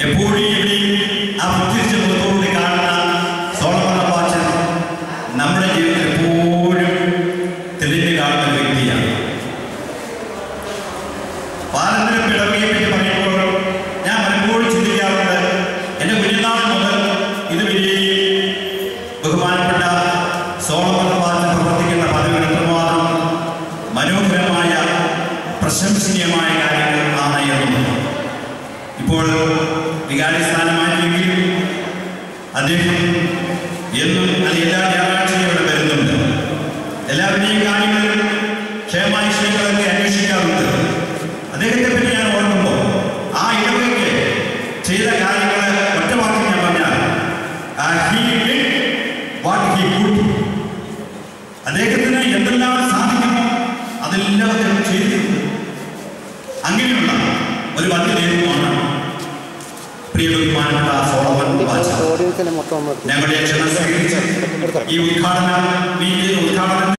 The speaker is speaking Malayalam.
എപ്പോഴും എവിടെയും ആ പുത്തിരിച്ച മുഖത്തോടെ കാണുന്ന സോളമൻ അപ്പാച്ചൻ നമ്മുടെ ജീവിതത്തിൽ എപ്പോഴും തെളിഞ്ഞു കാണുന്ന വ്യക്തിയാണ്. പാരമ്പര്യ പിടവയെ പറ്റി പറയുമ്പോൾ ഞാൻ പലപ്പോഴും ചിന്തിക്കാറുണ്ട്, എൻ്റെ കുഞ്ഞുനാൾ മുതൽ ഇതുവരെയും ബഹുമാനപ്പെട്ട സോളമൻ അപ്പാച്ചൻ പ്രവർത്തിക്കുന്ന പദവികൾ എത്രമാത്രം മനോഹരമായ പ്രശംസനീയമായ കാര്യങ്ങൾ ആണ് എന്നും ഇപ്പോൾ വികാരി സ്ഥാനമായിട്ടെങ്കിലും അദ്ദേഹം എന്നും എല്ലാ ഞായറാഴ്ചയും ഇവിടെ വരുന്നുണ്ട്. എല്ലാവരുടെയും കാര്യങ്ങൾ ക്ഷേമാശയങ്ങളൊക്കെ അന്വേഷിക്കാറുണ്ട്. അദ്ദേഹത്തെ പറ്റി ഞാൻ ഓർക്കുമ്പോൾ ആ ഇടവയ്ക്ക് ചെയ്ത കാര്യങ്ങൾ ഒറ്റ വാക്കിൽ ഞാൻ പറഞ്ഞാൽ അദ്ദേഹത്തിന് എന്തെല്ലാം സാധിക്കുമോ അതെല്ലാം അദ്ദേഹം ചെയ്തിട്ടുണ്ട്. അങ്ങനെയുള്ള ഒരു വലിയ ദൈവമാണ് പ്രിയ ബഹുമാനപ്പെട്ട സോളമൻ അപ്പാച്ചൻ. ഞങ്ങളുടെ ക്ഷണം സ്വീകരിച്ച് ഈ ഉദ്ഘാടനം